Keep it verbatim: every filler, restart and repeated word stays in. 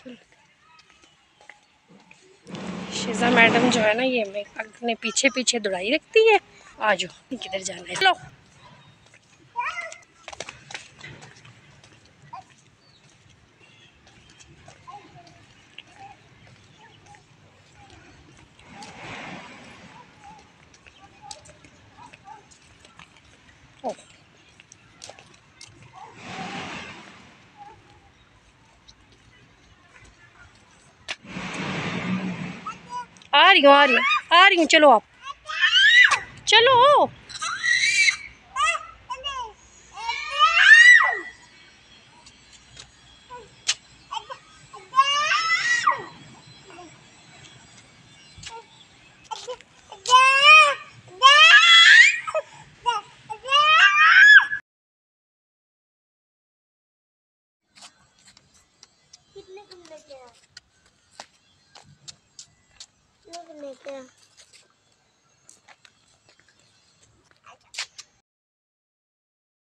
शिजा madam जो है ना, ये मैं अपने पीछे पीछे दौड़ाई रखती है। आ जाओ, किधर जाना है, लो। आ रही हूँ आ रही हूँ आ रही हूँ, चलो आप चलो। कितने कितने क्या